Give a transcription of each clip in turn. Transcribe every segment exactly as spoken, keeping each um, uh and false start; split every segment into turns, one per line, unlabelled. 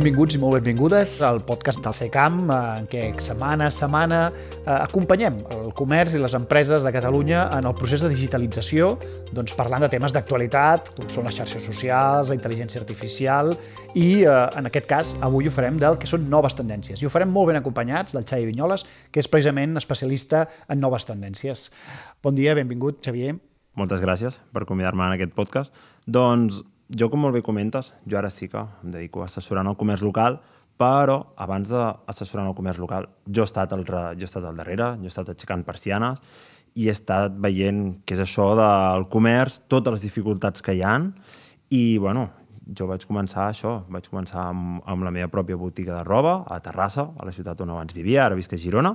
benvinguts i molt benvingudes al podcast del C E C A M, en què setmana a setmana acompanyem el comerç i les empreses de Catalunya en el procés de digitalització, doncs parlant de temes d'actualitat, com són les xarxes socials, la intel·ligència artificial i, en aquest cas, avui ho farem del que són noves tendències. I ho farem molt ben acompanyats del Xavi Vinyoles, que és precisament especialista en noves tendències. Bon dia, benvingut, Xavier.
Moltes gràcies per convidar-me en aquest podcast. Doncs jo, com molt bé comentes, jo ara sí que em dedico a assessorar en el comerç local, però abans d'assessorar en el comerç local jo he estat al, jo he estat al darrere, jo he estat aixecant persianes i he estat veient què és això del comerç, totes les dificultats que hi ha, i bueno, jo vaig començar això, vaig començar amb, amb la meva pròpia botiga de roba a Terrassa, a la ciutat on abans vivia, ara visc a Girona,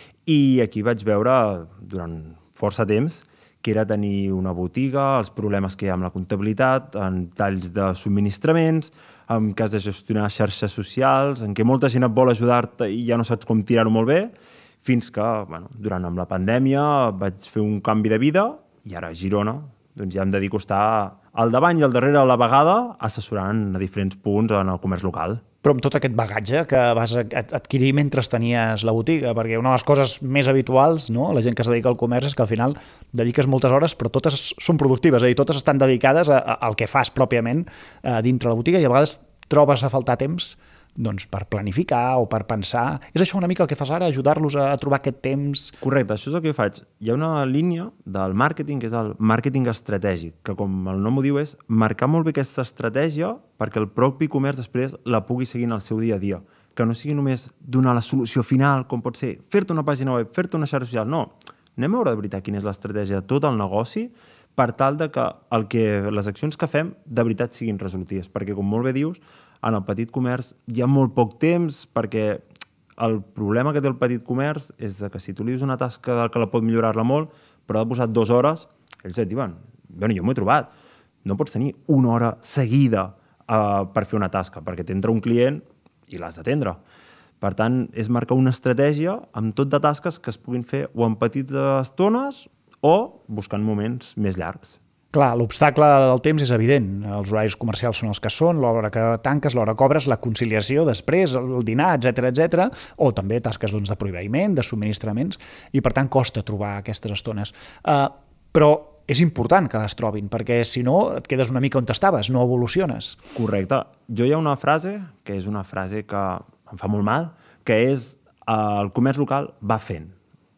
i aquí vaig veure durant força temps que era tenir una botiga, els problemes que hi ha amb la comptabilitat, en talls de subministraments, en cas de gestionar xarxes socials, en què molta gent et vol ajudar-te i ja no saps com tirar-ho molt bé, fins que, bueno, durant amb la pandèmia vaig fer un canvi de vida i ara a Girona doncs ja em dedico a estar al davant i al darrere a la vegada assessorant a diferents punts en el comerç local.
Però amb tot aquest bagatge que vas adquirir mentre tenies la botiga, perquè una de les coses més habituals, no?, la gent que es dedica al comerç, és que al final dediques moltes hores, però totes són productives, és a dir, totes estan dedicades al que fas pròpiament dintre la botiga i a vegades trobes a faltar temps doncs, per planificar o per pensar. És això una mica el que fas ara, ajudar-los a trobar aquest temps?
Correcte, això és el que faig. Hi ha una línia del màrqueting, que és el màrqueting estratègic, que com el nom ho diu és marcar molt bé aquesta estratègia perquè el propi comerç després la pugui seguir en el seu dia a dia. Que no sigui només donar la solució final, com pot ser fer-te una pàgina web, fer-te una xarxa social. No, anem a veure de veritat quina és l'estratègia de tot el negoci per tal de que, el que les accions que fem de veritat siguin resolutives. Perquè, com molt bé dius, en el petit comerç hi ha molt poc temps perquè el problema que té el petit comerç és que si tu li dius una tasca que la pot millorar-la molt, però ha de posar dues hores, ells et diuen, bueno, jo m'ho he trobat, no pots tenir una hora seguida uh, per fer una tasca, perquè t'entra un client i l'has d'atendre. Per tant, és marcar una estratègia amb tot de tasques que es puguin fer o en petites estones o buscant moments més llargs.
Clar, l'obstacle del temps és evident. Els horaris comercials són els que són, l'hora que tanques, l'hora que obres, la conciliació després, el dinar, etcètera, etcètera, o també tasques doncs, de proveïment, de subministraments, i per tant costa trobar aquestes estones. Uh, però és important que les trobin, perquè si no et quedes una mica on estaves, no evoluciones.
Correcte. Jo hi ha una frase, que és una frase que em fa molt mal, que és uh, el comerç local va fent.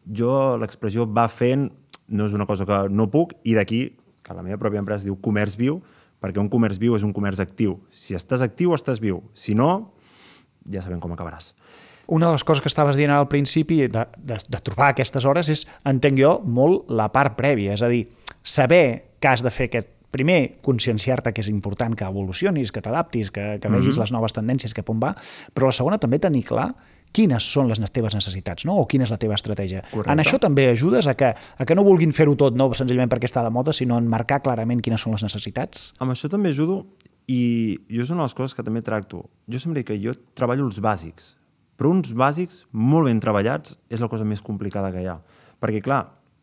Jo l'expressió va fent no és una cosa que no puc, i d'aquí que la meva pròpia empresa es diu Comerç Viu, perquè un comerç viu és un comerç actiu. Si estàs actiu, estàs viu. Si no, ja sabem com acabaràs.
Una de les coses que estaves dient al principi de, de, de trobar aquestes hores és, entenc jo, molt la part prèvia. És a dir, saber que has de fer aquest primer, conscienciar-te que és important que evolucionis, que t'adaptis, que, que vegis mm-hmm. les noves tendències cap on va, però la segona també tenir clar quines són les teves necessitats, no? O quina és la teva estratègia.
Correcte.
En això també ajudes a que, a que no vulguin fer-ho tot, no senzillament perquè està de moda, sinó en marcar clarament quines són les necessitats?
Amb això també ajudo, i jo és una de les coses que també tracto. Jo sempre dic que jo treballo els bàsics, però uns bàsics molt ben treballats és la cosa més complicada que hi ha. Perquè, clar,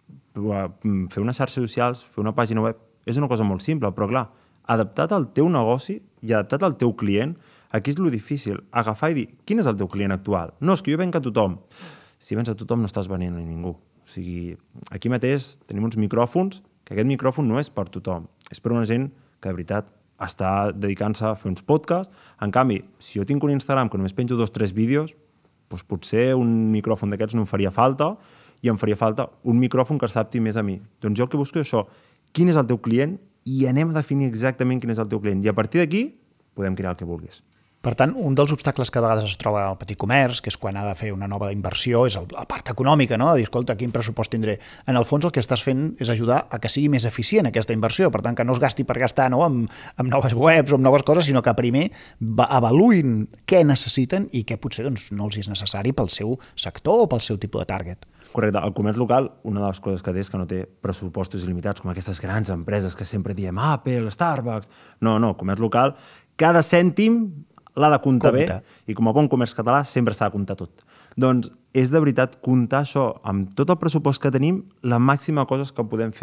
fer unes xarxes socials, fer una pàgina web, és una cosa molt simple, però, clar, adaptat al teu negoci i adaptat al teu client, aquí és lo difícil, agafar i dir, quin és el teu client actual? No, és que jo venc a tothom. Si vens a tothom no estàs venent a ningú. O sigui, aquí mateix tenim uns micròfons, que aquest micròfon no és per tothom, és per una gent que de veritat està dedicant-se a fer uns podcasts. En canvi, si jo tinc un Instagram que només penjo dos o tres vídeos, doncs potser un micròfon d'aquests no em faria falta i em faria falta un micròfon que s'adapti més a mi. Doncs jo el que busco és això, quin és el teu client i anem a definir exactament quin és el teu client. I a partir d'aquí podem crear el que vulguis.
Per tant, un dels obstacles que a vegades es troba al petit comerç, que és quan ha de fer una nova inversió, és la part econòmica, no? De dir, escolta, quin pressupost tindré? En el fons el que estàs fent és ajudar a que sigui més eficient aquesta inversió, per tant, que no es gasti per gastar, no? amb, amb noves webs o amb noves coses, sinó que primer avaluïn què necessiten i què potser doncs, no els és necessari pel seu sector o pel seu tipus de target.
Correcte. El comerç local, una de les coses que té és que no té pressupostos il·limitats, com aquestes grans empreses que sempre diem Apple, Starbucks... No, no, comerç local, cada cèntim l'ha de comptar bé, i com a bon comerç català sempre s'ha de comptar tot. Doncs és de veritat comptar això amb tot el pressupost que tenim, la màxima cosa que podem fer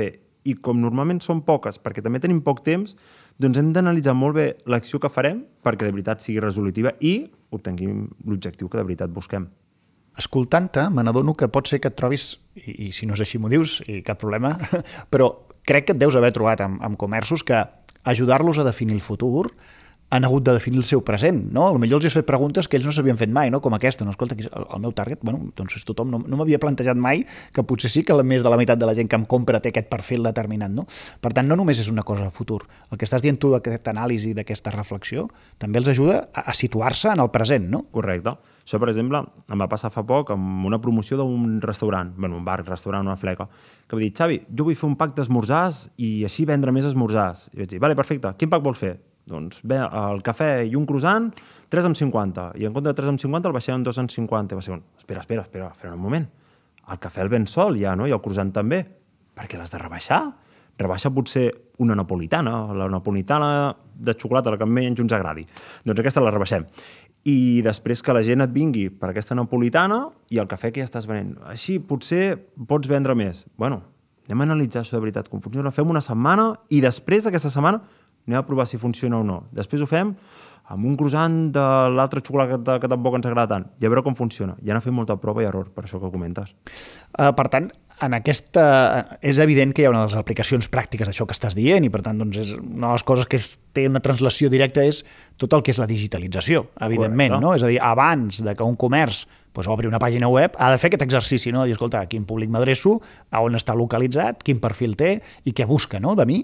i com normalment són poques, perquè també tenim poc temps, doncs hem d'analitzar molt bé l'acció que farem perquè de veritat sigui resolutiva i obtenguem l'objectiu que de veritat busquem.
Escoltant-te, me n'adono que pot ser que et trobis, i, i si no és així m'ho dius, i cap problema, però crec que et deus haver trobat amb, amb comerços que ajudar-los a definir el futur han hagut de definir el seu present, no? Potser els has fet preguntes que ells no s'havien fet mai, no? Com aquesta, no? Escolta, el, el meu target, bueno, doncs és tothom, no, no m'havia plantejat mai que potser sí que més de la meitat de la gent que em compra té aquest perfil determinat, no? Per tant, no només és una cosa de futur. El que estàs dient tu d'aquesta anàlisi, d'aquesta reflexió, també els ajuda a, a situar-se en el present, no?
Correcte. Això, per exemple, em va passar fa poc amb una promoció d'un restaurant, bueno, un bar, restaurant, una fleca, que va dir, Xavi, jo vull fer un pack d'esmorzars i així vendre més esmorzars. I vaig dir, vale, perfecte, quin pack vols fer? Doncs bé, el cafè i un croissant, tres coma cinquanta. I en compte de tres coma cinquanta el baixem en dos coma cinquanta. I va ser un, espera, espera, espera, espera un moment. El cafè el ven sol ja, no? I el croissant també. Per què l'has de rebaixar? Rebaixa potser una napolitana, la napolitana de xocolata, la que menys ens agradi. Doncs aquesta la rebaixem. I després que la gent et vingui per aquesta napolitana i el cafè que ja estàs venent. Així potser pots vendre més. Bueno, anem a analitzar això de veritat, com funciona. Fem una setmana i després d'aquesta setmana anem a provar si funciona o no. Després ho fem amb un croissant de l'altre xocolata que tampoc ens agrada tant i a veure com funciona. I anar fent molta prova i error, per això que comentes.
Uh, per tant, en aquesta... és evident que hi ha una de les aplicacions pràctiques d'això que estàs dient i, per tant, doncs, és una de les coses que es, té una translació directa és tot el que és la digitalització, evidentment, no? És a dir, abans de que un comerç pues, obri una pàgina web, ha de fer aquest exercici, no? De dir, escolta, a quin públic m'adreço, a on està localitzat, quin perfil té i què busca, no?, de mi.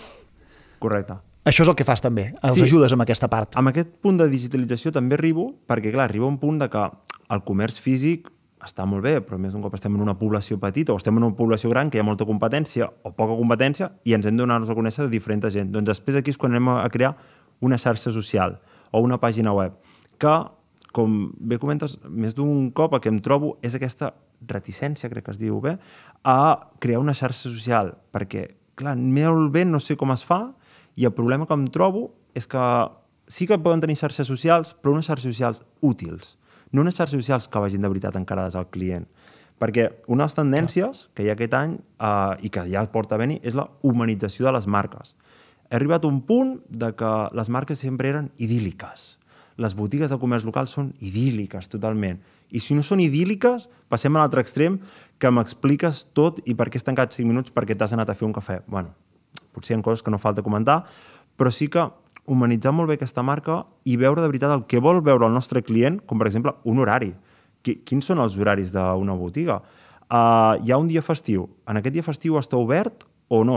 Correcte.
Això és el que fas també, els
sí.
ajudes amb aquesta part.
Amb aquest punt de digitalització també arribo, perquè clar, arriba un punt de que el comerç físic està molt bé, però més d'un cop estem en una població petita o estem en una població gran que hi ha molta competència o poca competència i ens hem de donar-nos a conèixer de diferent gent. Doncs després aquí és quan anem a crear una xarxa social o una pàgina web que, com bé comentes, més d'un cop el que em trobo és aquesta reticència, crec que es diu bé, a crear una xarxa social, perquè, clar, molt bé no sé com es fa i el problema que em trobo és que sí que poden tenir xarxes socials, però unes xarxes socials útils. No unes xarxes socials que vagin de veritat encarades al client. Perquè una de les tendències que hi ha aquest any eh, i que ja porta a venir és la humanització de les marques. He arribat a un punt de que les marques sempre eren idíl·liques. Les botigues de comerç local són idíl·liques totalment. I si no són idíl·liques, passem a l'altre extrem que m'expliques tot i per què has tancat cinc minuts perquè t'has anat a fer un cafè. Bueno, potser hi ha coses que no falta comentar, però sí que humanitzar molt bé aquesta marca i veure de veritat el que vol veure el nostre client, com per exemple un horari. Quins són els horaris d'una botiga? Uh, hi ha un dia festiu. En aquest dia festiu està obert o no?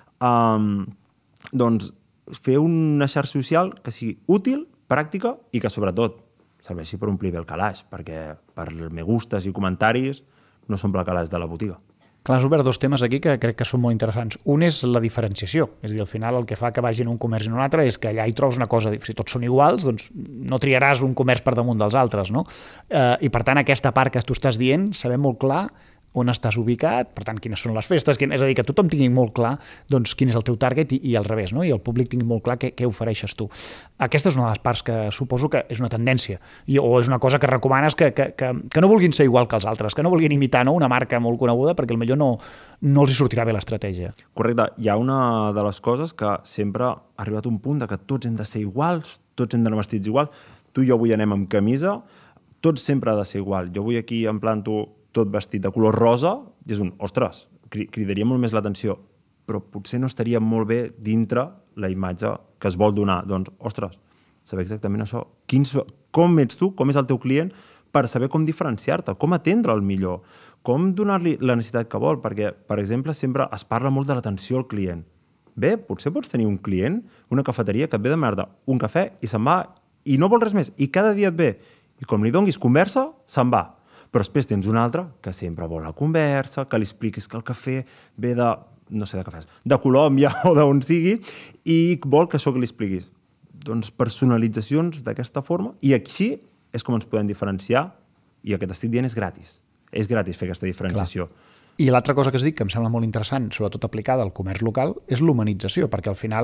Um, doncs fer una xarxa social que sigui útil, pràctica i que sobretot serveixi per omplir bé el calaix, perquè per me gustes i comentaris no s'omple el calaix de la botiga.
Clar, has obert dos temes aquí que crec que són molt interessants. Un és la diferenciació, és a dir, al final el que fa que vagin un comerç i un altre és que allà hi trobes una cosa, si tots són iguals, doncs no triaràs un comerç per damunt dels altres, no? Eh, I per tant, aquesta part que tu estàs dient, sabem molt clar on estàs ubicat, per tant, quines són les festes, quin, és a dir, que tothom tingui molt clar doncs, quin és el teu target i, i al revés, no? I el públic tingui molt clar què, què ofereixes tu. Aquesta és una de les parts que suposo que és una tendència, i, o és una cosa que recomanes que, que, que, que no vulguin ser igual que els altres, que no vulguin imitar, no?, una marca molt coneguda, perquè potser no, no els hi sortirà bé l'estratègia.
Correcte. Hi ha una de les coses que sempre ha arribat un punt de que tots hem de ser iguals, tots hem d'anar vestits igual, tu i jo avui anem amb camisa, tot sempre ha de ser igual. Jo vull aquí en planto tot vestit de color rosa, i és un, ostres, cridaria molt més l'atenció, però potser no estaria molt bé dintre la imatge que es vol donar. Doncs, ostres, saber exactament això. Quins, com ets tu, com és el teu client, per saber com diferenciar-te, com atendre'l millor, com donar-li la necessitat que vol, perquè, per exemple, sempre es parla molt de l'atenció al client. Bé, potser pots tenir un client, una cafeteria que et ve de merda, un cafè, i se'n va, i no vol res més, i cada dia et ve, i com li donguis conversa, se'n va. Però després tens un altre que sempre vol la conversa, que li expliquis que el cafè ve de, no sé de cafès, de Colòmbia o d'on sigui, i vol que això que li expliquis. Doncs personalitzacions d'aquesta forma, i així és com ens podem diferenciar, i el que t'estic dient és gratis. És gratis fer aquesta diferenciació.
Clar. I l'altra cosa que has dit, que em sembla molt interessant, sobretot aplicada al comerç local, és l'humanització, perquè al final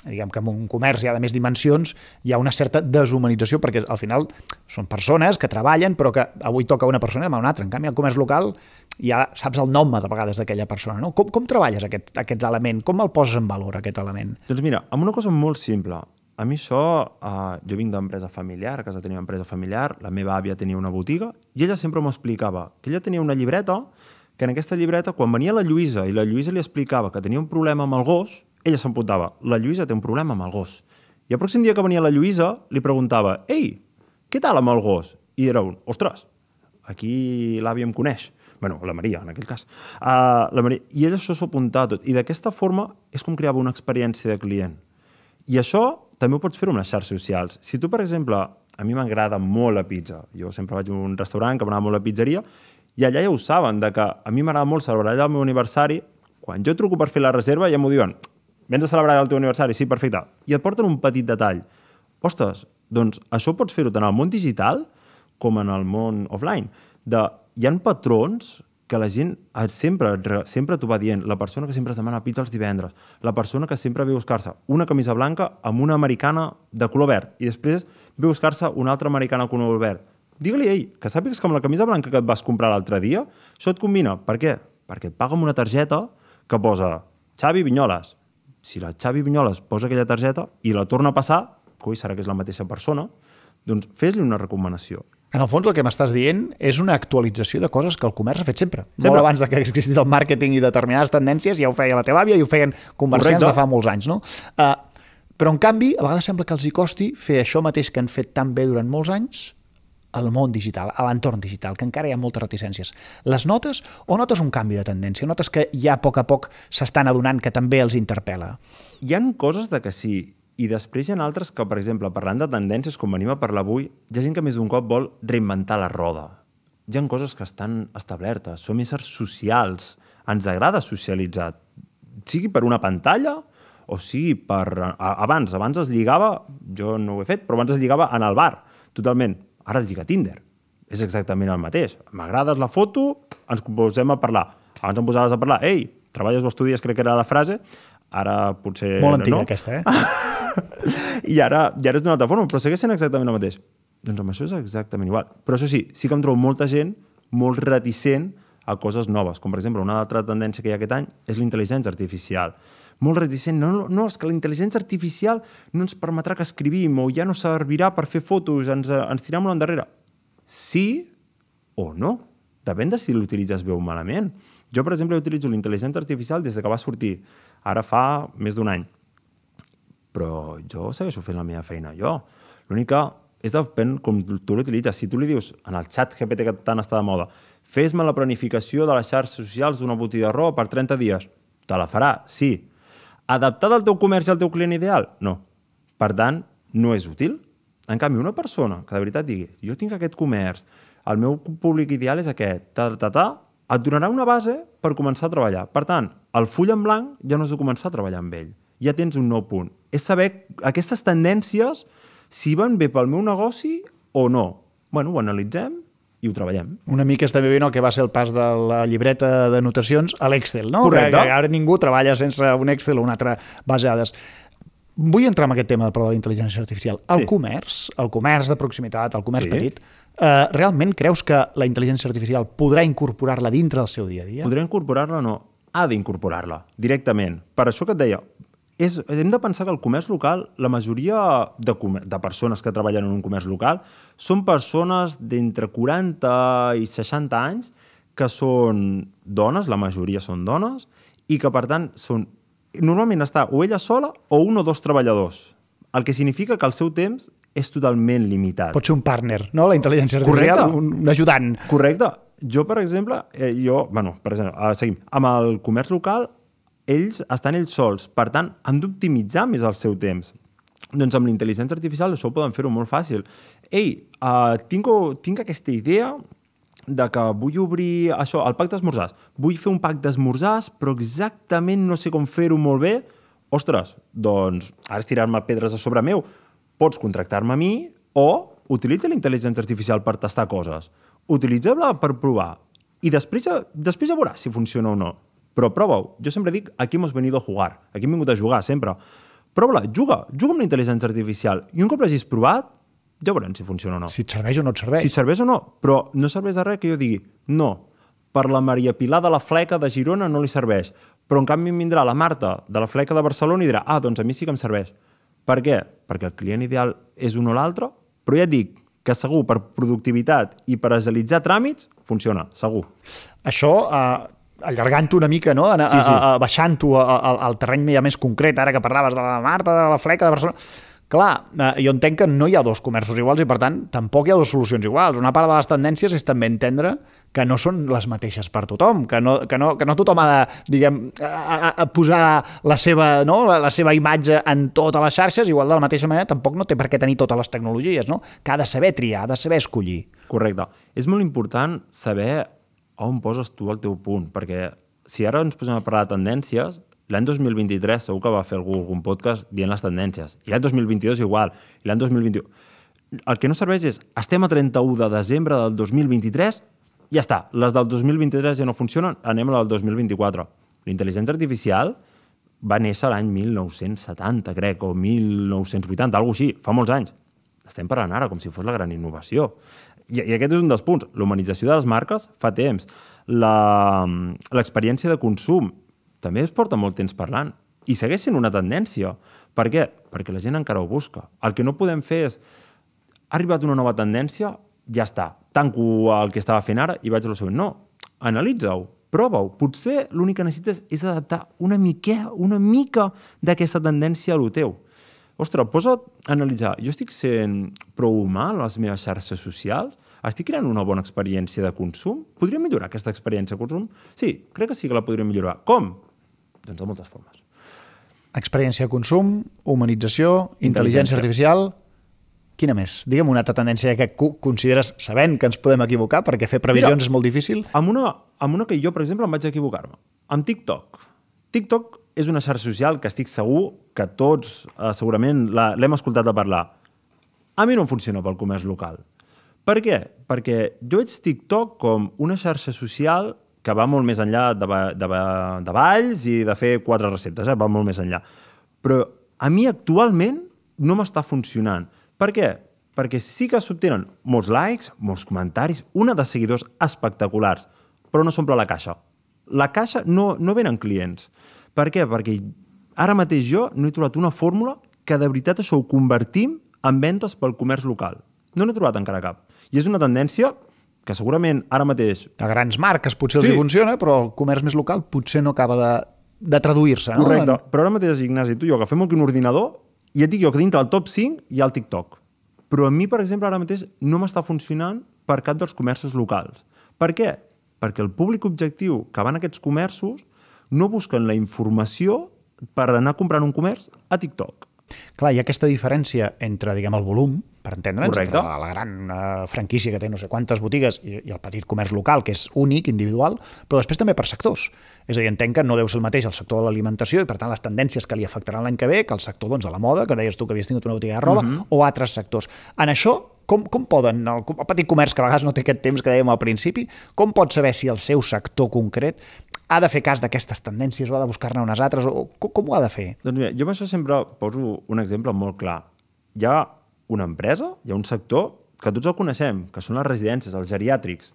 diguem que en un comerç ja de més dimensions hi ha una certa deshumanització, perquè al final són persones que treballen, però que avui toca una persona i demà una altra. En canvi, al comerç local ja saps el nom de vegades d'aquella persona. No? Com, com treballes aquest, aquest element? Com el poses en valor, aquest element?
Doncs mira, amb una cosa molt simple. A mi això, eh, jo vinc d'empresa familiar, a casa tenia una empresa familiar, la meva àvia tenia una botiga, i ella sempre m'explicava que ella tenia una llibreta, que en aquesta llibreta, quan venia la Lluïsa i la Lluïsa li explicava que tenia un problema amb el gos, ella s'apuntava, la Lluïsa té un problema amb el gos. I el pròxim dia que venia la Lluïsa, li preguntava, ei, què tal amb el gos? I era un, ostres, aquí l'àvia em coneix. Bueno, la Maria, en aquell cas. Uh, la Maria. I ella això s'ho apuntava tot. I d'aquesta forma és com creava una experiència de client. I això també ho pots fer amb les xarxes socials. Si tu, per exemple, a mi m'agrada molt la pizza, jo sempre vaig a un restaurant que m'agrada molt la pizzeria, i allà ja ho saben, de que a mi m'agrada molt celebrar allà el meu aniversari, quan jo truco per fer la reserva ja m'ho diuen, vens a celebrar el teu aniversari? Sí, perfecte. I et porten un petit detall. Ostres, doncs això pots fer-ho tant al món digital com en el món offline. De, hi ha patrons que la gent sempre, sempre t'ho va dient. La persona que sempre es demana pizza els divendres, la persona que sempre ve a buscar-se una camisa blanca amb una americana de color verd i després ve a buscar-se una altra americana de color verd. Digue-li, ei, que sàpigues que amb la camisa blanca que et vas comprar l'altre dia, això et combina. Per què? Perquè et paga amb una targeta que posa Xavi Vinyoles. Si la Xavi Vinyoles posa aquella targeta i la torna a passar, coi, serà que és la mateixa persona, doncs fes-li una recomanació.
En el fons el que m'estàs dient és una actualització de coses que el comerç ha fet sempre. sempre. Molt abans de que existís el màrqueting i determinades tendències ja ho feia la teva àvia i ho feien comerciants Correcte. De fa molts anys. No? Uh, però en canvi, a vegades sembla que els hi costi fer això mateix que han fet tan bé durant molts anys al món digital, a l'entorn digital, que encara hi ha moltes reticències. Les notes o notes un canvi de tendència? Notes que ja a poc a poc s'estan adonant que també els interpel·la?
Hi han coses de que sí, i després hi ha altres que, per exemple, parlant de tendències, com venim a parlar avui, hi ha gent que més d'un cop vol reinventar la roda. Hi ha coses que estan establertes, som éssers socials, ens agrada socialitzar, sigui per una pantalla o sigui per... Abans, abans es lligava, jo no ho he fet, però abans es lligava en el bar, totalment. Ara es lliga Tinder. És exactament el mateix. M'agrades la foto, ens posem a parlar. Abans em posaves a parlar, ei, treballes o estudies, crec que era la frase, ara potser...
Molt antiga
no.
aquesta, eh?
I ara, ja és d'una altra forma, però segueix sent exactament el mateix. Doncs amb això és exactament igual. Però això sí, sí que em trobo molta gent molt reticent a coses noves. Com, per exemple, una altra tendència que hi ha aquest any és la intel·ligència artificial. Molt reticent. No, no, no, és que la intel·ligència artificial no ens permetrà que escrivim o ja no servirà per fer fotos, ens, ens tirem una endarrere. Sí o no. Depèn de si l'utilitzes bé o malament. Jo, per exemple, utilitzo la intel·ligència artificial des que va sortir. Ara fa més d'un any. Però jo segueixo fent la meva feina, jo. L'únic que és depèn com tu l'utilitzes. Si tu li dius en el xat G P T que tant està de moda, fes-me la planificació de les xarxes socials d'una botiga de roba per trenta dies, te la farà, sí. Adaptada al teu comerç i al teu client ideal? No. Per tant, no és útil. En canvi, una persona que de veritat digui jo tinc aquest comerç, el meu públic ideal és aquest, ta, ta, ta, et donarà una base per començar a treballar. Per tant, el full en blanc ja no has de començar a treballar amb ell. Ja tens un nou punt. És saber aquestes tendències si van bé pel meu negoci o no. Bueno, ho analitzem i ho treballem.
Una mica està vivint el que va ser el pas de la llibreta d'anotacions a l'Excel, no?
Correcte.
Que, que ara ningú treballa sense un Excel o una altra base de dades. Vull entrar en aquest tema de la intel·ligència artificial. El sí. comerç, el comerç de proximitat, el comerç sí. petit, eh, realment creus que la intel·ligència artificial podrà incorporar-la dintre del seu dia a dia?
Podrà incorporar-la o no? Ha d'incorporar-la, directament. Per això que et deia, és, hem de pensar que el comerç local, la majoria de, de persones que treballen en un comerç local són persones d'entre quaranta i seixanta anys que són dones, la majoria són dones, i que per tant són, normalment està o ella sola o un o dos treballadors, el que significa que el seu temps és totalment limitat.
Pot ser un partner, no? La intel·ligència artificial, un, un ajudant.
Correcte. Jo, per exemple, eh, jo, bueno, per exemple, eh, seguim, amb el comerç local ells estan ells sols, per tant, han d'optimitzar més el seu temps. Doncs amb la intel·ligència artificial això ho poden fer-ho molt fàcil. Ei, uh, tinc, tinc aquesta idea de que vull obrir això, el pack d'esmorzars. Vull fer un pack d'esmorzars, però exactament no sé com fer-ho molt bé. Ostres, doncs, ara és tirar-me pedres a sobre meu. Pots contractar-me a mi o utilitza la intel·ligència artificial per tastar coses. Utilitza-la per provar. I després, després ja veuràs si funciona o no. Però prova-ho. Jo sempre dic, aquí hemos venido a jugar. Aquí hem vingut a jugar, sempre. Prova-la, juga, juga amb la intel·ligència artificial. I un cop l'hagis provat, ja veurem si funciona o no.
Si et serveix o no et serveix.
Si et serveix o no, però no serveix de res que jo digui, no, per la Maria Pilar de la Fleca de Girona no li serveix, però en canvi em vindrà la Marta de la Fleca de Barcelona i dirà, ah, doncs a mi sí que em serveix. Per què? Perquè el client ideal és un o l'altre, però ja et dic que segur per productivitat i per agilitzar tràmits, funciona, segur.
Això, eh, allargant-ho una mica, no? Sí, sí. Baixant-ho al terreny ja més concret, ara que parlaves de la Marta, de la Fleca de Barcelona... Clar, jo entenc que no hi ha dos comerços iguals i, per tant, tampoc hi ha dues solucions iguals. Una part de les tendències és també entendre que no són les mateixes per tothom, que no, que no, que no tothom ha de, diguem, a, a posar la seva, no? la, la seva imatge en totes les xarxes, igual de la mateixa manera tampoc no té per què tenir totes les tecnologies, no? Que ha de saber triar, ha de saber escollir.
Correcte. És molt important saber on poses tu el teu punt, perquè si ara ens posem a parlar de tendències, l'any dos mil vint-i-tres segur que va fer algú algun podcast dient les tendències. I l'any dos mil vint-i-dos igual. I l'any dos mil vint-i-u... El que no serveix és, estem a trenta-u de desembre del dos mil vint-i-tres, ja està. Les del dos mil vint-i-tres ja no funcionen, anem a la del dos mil vint-i-quatre. La intel·ligència artificial va néixer l'any mil nou-cents setanta, crec, o mil nou-cents vuitanta, alguna cosa així, fa molts anys. Estem parlant ara com si fos la gran innovació. I, i aquest és un dels punts. L'humanització de les marques fa temps. L'experiència de consum també es porta molt temps parlant. I segueix sent una tendència. Per què? Perquè la gent encara ho busca. El que no podem fer és... Ha arribat una nova tendència, ja està. Tanco el que estava fent ara i vaig a lo següent. No, analitza-ho, prova-ho. Potser l'únic que necessites és adaptar una mica, una mica d'aquesta tendència a lo teu. Ostres, posa't a analitzar. Jo estic sent prou humà a les meves xarxes socials? Estic creant una bona experiència de consum? Podria millorar aquesta experiència de consum? Sí, crec que sí que la podria millorar. Com? Doncs de moltes formes.
Experiència de consum, humanització, intel·ligència artificial... Quina més? Digue'm una altra tendència que consideres, sabent que ens podem equivocar, perquè fer previsions Mira, és molt difícil.
Amb una, amb una que jo, per exemple, em vaig equivocar-me. Amb TikTok. TikTok és una xarxa social que estic segur que tots eh, segurament l'hem escoltat a parlar. A mi no em funciona pel comerç local. Per què? Perquè jo veig TikTok com una xarxa social que va molt més enllà de, de, de balls i de fer quatre receptes, eh? Va molt més enllà. Però a mi actualment no m'està funcionant. Per què? Perquè sí que s'obtenen molts likes, molts comentaris, una de seguidors espectaculars, però no s'omple la caixa. La caixa no, no venen clients. Per què? Perquè ara mateix jo no he trobat una fórmula que de veritat això ho convertim en ventes pel comerç local. No n'he trobat encara cap. I és una tendència que segurament ara mateix...
De grans marques potser els sí. hi funciona, però el comerç més local potser no acaba de, de traduir-se. No?
Correcte. Però ara mateix, Ignasi, tu i jo agafem un ordinador i et dic jo que dintre del top cinc hi ha el TikTok. Però a mi, per exemple, ara mateix no m'està funcionant per cap dels comerços locals. Per què? Perquè el públic objectiu que van a aquests comerços no busquen la informació per anar comprant un comerç a TikTok.
Clar, hi ha aquesta diferència entre, diguem, el volum, per entendre'ns,
entre
la, la gran uh, franquícia que té no sé quantes botigues i, i el petit comerç local, que és únic, individual, però després també per sectors. És a dir, entenc que no deu ser el mateix el sector de l'alimentació i, per tant, les tendències que li afectaran l'any que ve que el sector doncs, de la moda, que deies tu que havies tingut una botiga de roba, uh-huh. o altres sectors. En això, com, com poden, el, el petit comerç, que a vegades no té aquest temps que dèiem al principi, com pot saber si el seu sector concret ha de fer cas d'aquestes tendències o ha de buscar-ne unes altres? O com, com ho ha de fer?
Doncs mira, jo amb això sempre poso un exemple molt clar. Hi ha una empresa, hi ha un sector que tots el coneixem, que són les residències, els geriàtrics.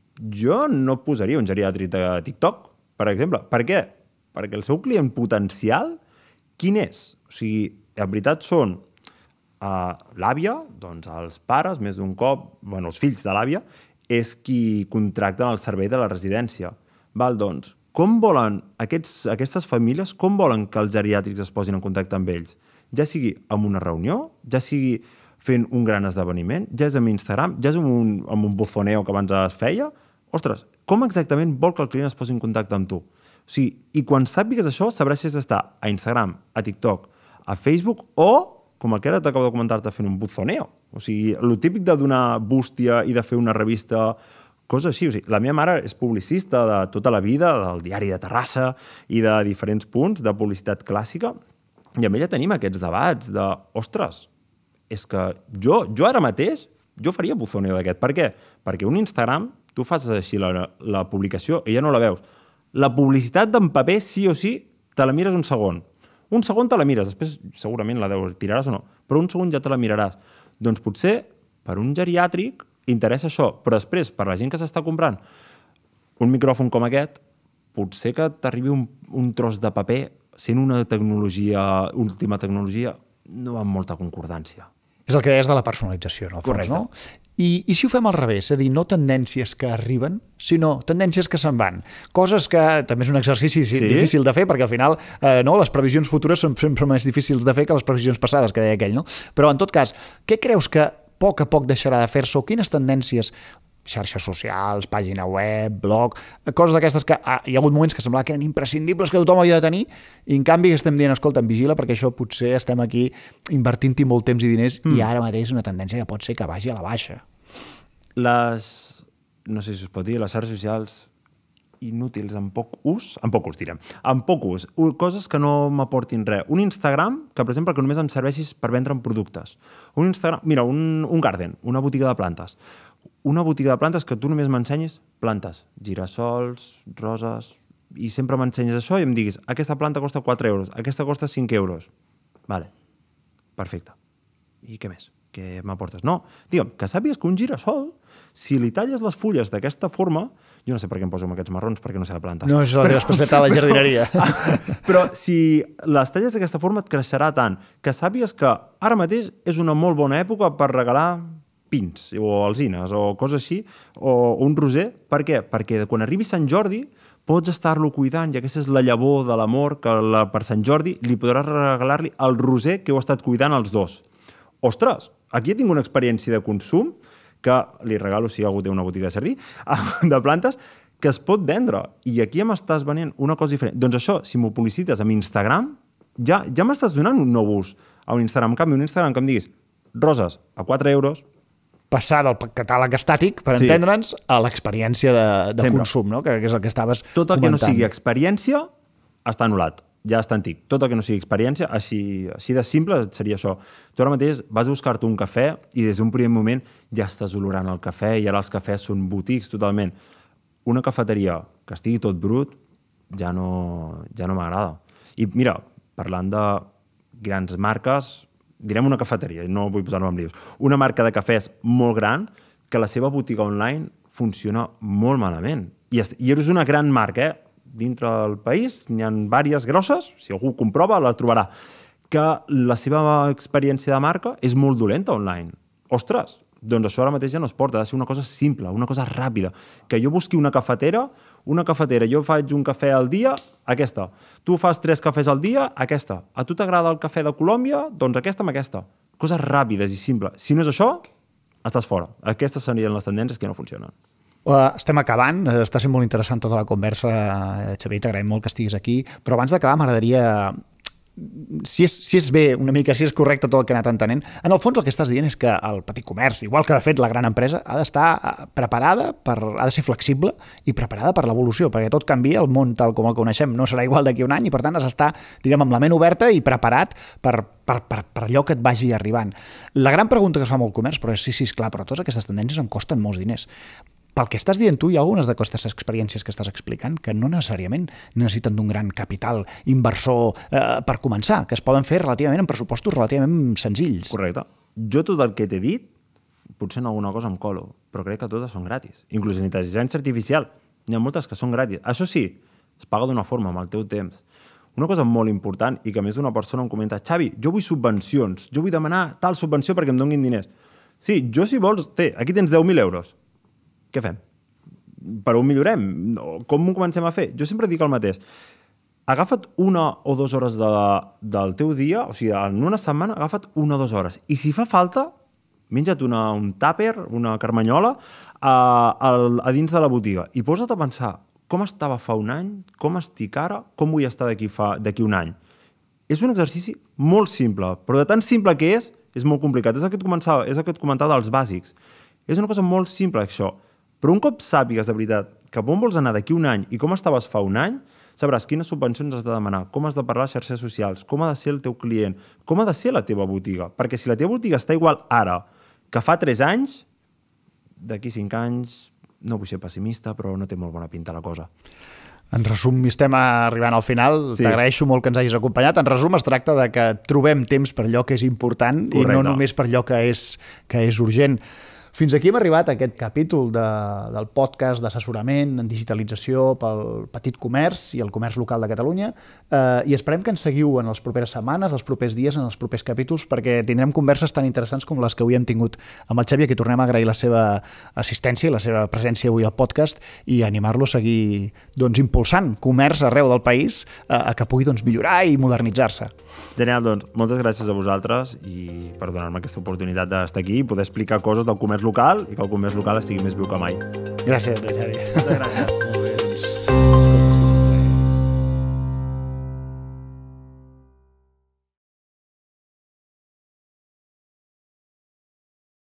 Jo no posaria un geriàtric de TikTok, per exemple. Per què? Perquè el seu client potencial, quin és? O sigui, en veritat són uh, l'àvia, doncs els pares, més d'un cop, bueno, els fills de l'àvia, és qui contracten el servei de la residència. Val, doncs, com volen aquests, aquestes famílies, com volen que els geriàtrics es posin en contacte amb ells? Ja sigui amb una reunió, ja sigui fent un gran esdeveniment, ja és amb Instagram, ja és amb un, amb un bufoneo que abans es feia. Ostres, com exactament vol que el client es posi en contacte amb tu? O sigui, i quan sàpigues això, sabràs si has d'estar a Instagram, a TikTok, a Facebook o, com el que ara t'acabo de comentar-te, fent un bufoneo. O sigui, el típic de donar bústia i de fer una revista, coses així. O sigui, la meva mare és publicista de tota la vida, del diari de Terrassa i de diferents punts de publicitat clàssica, i amb ella tenim aquests debats de, ostres, és que jo, jo ara mateix, jo faria buzoneo d'aquest. Per què? Perquè un Instagram, tu fas així la, la publicació i ja no la veus. La publicitat d'en paper, sí o sí, te la mires un segon. Un segon te la mires, després segurament la tiraràs o no, però un segon ja te la miraràs. Doncs potser per un geriàtric interessa això, però després per la gent que s'està comprant un micròfon com aquest, potser que t'arribi un, un tros de paper sent una tecnologia, última tecnologia, no va amb molta concordància.
És el que deies de la personalització, en el fons,
Correcte.
no? I, I si ho fem al revés, és a dir, no tendències que arriben, sinó tendències que se'n van. Coses que també és un exercici sí? difícil de fer, perquè al final eh, no, les previsions futures són sempre més difícils de fer que les previsions passades, que deia aquell, no? Però en tot cas, què creus que a poc a poc deixarà de fer-se o quines tendències, xarxes socials, pàgina web, blog, coses d'aquestes que ah, hi ha hagut moments que semblava que eren imprescindibles, que tothom havia de tenir, i en canvi estem dient, escolta, vigila, perquè això potser estem aquí invertint-hi molt temps i diners mm. i ara mateix és una tendència que pot ser que vagi a la baixa.
Les, no sé si us pot dir, les xarxes socials inútils, amb poc ús, amb poc ús direm, amb poc ús, coses que no m'aportin res. Un Instagram, que per exemple que només em serveixis per vendre'm productes. Un Instagram, mira, un, un garden, una botiga de plantes. Una botiga de plantes que tu només m'ensenyis plantes, girassols, roses, i sempre m'ensenyes això i em diguis, aquesta planta costa quatre euros, aquesta costa cinc euros. Vale, perfecte. I què més? Què m'aportes? No, digue'm, que sàpies que un girassol, si li talles les fulles d'aquesta forma, jo no sé per què em poso amb aquests marrons, perquè no sé de plantes.
No, és la teva especialitat a la jardineria.
Però si les talles d'aquesta forma et creixerà tant, que sàpies que ara mateix és una molt bona època per regalar pins o alzines o coses així, o un roser. Per què? Perquè quan arribi Sant Jordi pots estar-lo cuidant i aquesta és la llavor de l'amor que la, per Sant Jordi li podràs regalar-li el roser que heu estat cuidant els dos. Ostres, aquí tinc una experiència de consum que li regalo si algú té una botiga de jardí de plantes que es pot vendre i aquí ja m'estàs venent una cosa diferent. Doncs això, si m'ho publicites amb Instagram, ja, ja m'estàs donant un nou ús a un Instagram. En canvi, un Instagram que em diguis roses a quatre euros,
passar del catàleg estàtic, per sí. entendre'ns, a l'experiència de, de consum, no? Que és el que estaves comentant.
Tot el que no sigui experiència està anul·lat, ja està antic. Tot el que no sigui experiència, així, així de simple seria això. Tu ara mateix vas a buscar-te un cafè i des d'un primer moment ja estàs olorant el cafè i ara els cafès són botics totalment. Una cafeteria que estigui tot brut ja no, ja no m'agrada. I mira, parlant de grans marques, direm una cafeteria, no vull posar-me amb lius, una marca de cafès molt gran que la seva botiga online funciona molt malament. I, i és una gran marca, eh? Dintre del país n'hi ha diverses grosses, si algú comprova la trobarà, que la seva experiència de marca és molt dolenta online. Ostres, doncs això ara mateix ja no es porta, ha de ser una cosa simple, una cosa ràpida. Que jo busqui una cafetera, una cafetera, jo faig un cafè al dia, aquesta. Tu fas tres cafès al dia, aquesta. A tu t'agrada el cafè de Colòmbia? Doncs aquesta amb aquesta. Coses ràpides i simples. Si no és això, estàs fora. Aquestes serien les tendències que no funcionen.
Uh, estem acabant, està sent molt interessant tota la conversa, Xavier, t'agraïm molt que estiguis aquí, però abans d'acabar m'agradaria, si és, si és bé una mica, si és correcte tot el que he anat entenent, en el fons el que estàs dient és que el petit comerç, igual que de fet la gran empresa, ha d'estar preparada, per, ha de ser flexible i preparada per l'evolució, perquè tot canvia, el món tal com el coneixem no serà igual d'aquí un any i per tant has d'estar, diguem, amb la ment oberta i preparat per, per, per, per allò que et vagi arribant. La gran pregunta que es fa amb el comerç, però és sí, sí, esclar, però totes aquestes tendències em costen molts diners. Pel que estàs dient tu, hi ha algunes d'aquestes experiències que estàs explicant que no necessàriament necessiten d'un gran capital inversor eh, per començar, que es poden fer relativament en pressupostos relativament senzills.
Correcte. Jo tot el que t'he dit, potser en alguna cosa em colo, però crec que totes són gratis. Inclús en intel·ligència artificial, n'hi ha moltes que són gratis. Això sí, es paga d'una forma, amb el teu temps. Una cosa molt important i que més d'una persona em comenta, Xavi, jo vull subvencions, jo vull demanar tal subvenció perquè em donin diners. Sí, jo si vols, té, aquí tens deu mil euros. Què fem? Per on millorem? Com ho comencem a fer? Jo sempre dic el mateix. Agafa't una o dues hores de, del teu dia, o sigui, en una setmana agafa't una o dues hores. I si fa falta, menja't una, un tàper, una carmanyola, a, a, a dins de la botiga. I posa't a pensar com estava fa un any, com estic ara, com vull estar d'aquí un any. És un exercici molt simple, però de tan simple que és, és molt complicat. És el que et comentava, és el que et comentava dels bàsics. És una cosa molt simple, això. Però un cop sàpigues de veritat cap on vols anar d'aquí un any i com estaves fa un any, sabràs quines subvencions has de demanar, com has de parlar a xarxes socials, com ha de ser el teu client, com ha de ser la teva botiga. Perquè si la teva botiga està igual ara que fa tres anys, d'aquí cinc anys, no vull ser pessimista, però no té molt bona pinta la cosa.
En resum, estem arribant al final. Sí. T'agraeixo molt que ens hagis acompanyat. En resum, es tracta de que trobem temps per allò que és important. Correcte. I no només per allò que és, que és urgent. Fins aquí hem arribat a aquest capítol de, del podcast d'assessorament en digitalització pel petit comerç i el comerç local de Catalunya eh, i esperem que ens seguiu en les properes setmanes, els propers dies, en els propers capítols, perquè tindrem converses tan interessants com les que avui hem tingut amb el Xavi, que tornem a agrair la seva assistència i la seva presència avui al podcast i animar-lo a seguir doncs, impulsant comerç arreu del país eh, a que pugui doncs, millorar i modernitzar-se.
Genial, doncs moltes gràcies a vosaltres i per donar-me aquesta oportunitat d'estar aquí i poder explicar coses del comerç local i que el comerç local estigui més viu que mai.
Gràcies a tu, Xavi.
Moltes gràcies.